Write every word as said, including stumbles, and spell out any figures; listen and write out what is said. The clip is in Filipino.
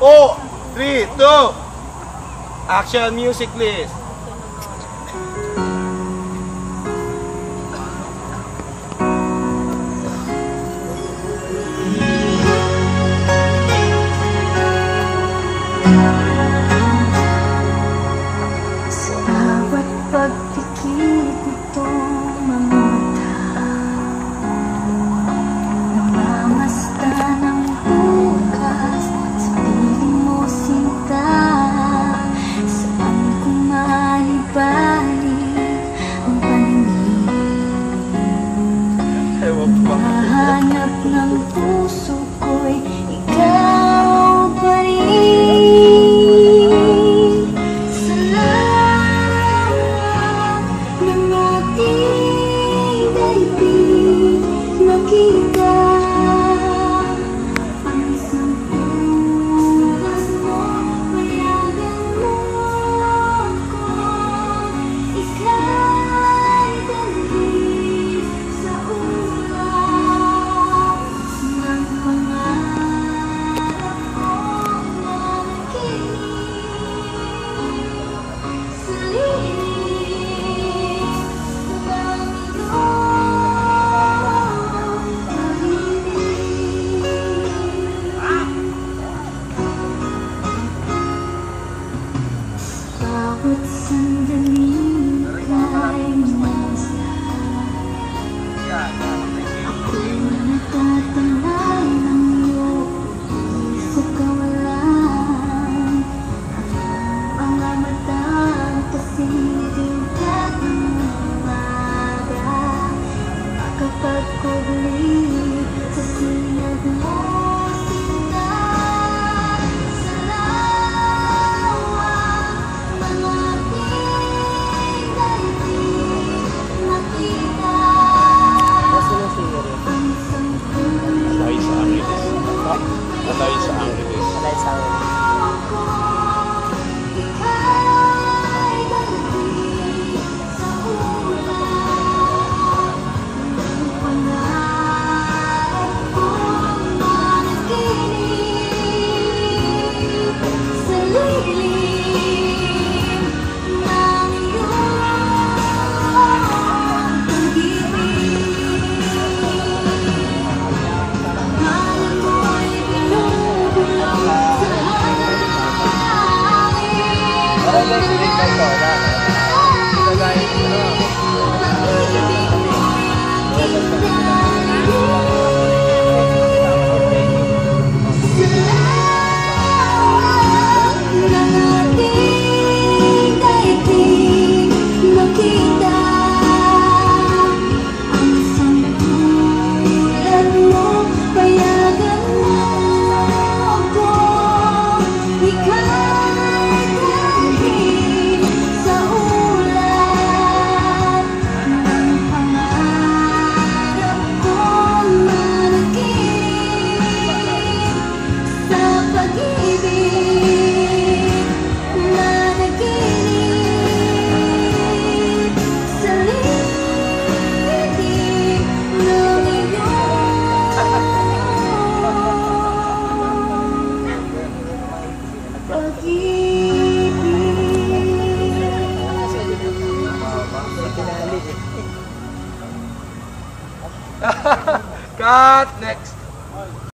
four, three, two. Action music, please. Sa bawat pagpikit nitong mga mata, namamasta ng bukas sa piling mo sinta. Saan ko maibalik ang paningin? Nahanap ng puso ko'y ikaw pa rin. Salamat ng ating daigdig nakita ang isang oras mo. Payagan mo ako, ika'y dalhin sa ulap ng pangarap kong nakikinig sa lilim ng iyong pag-ibig. Bawat sandaling kay minsan ako'y natatanay ng iyong sa kawalan. Ang mga matang kasing-tingkat ng umaga, kapag kubli sa sinag mo sinta. Salamat ng ating daigdig nakita ang isang Natay sa Angeles. Natay sa Angeles. Alay sa akin. ako, ika'y dalhin sa ulap ng pangarap kong managinip sa lilim ng iyong pag-ibig. Mahal mo'y binubulong sa Parang may sinig na ito. Cut! Next!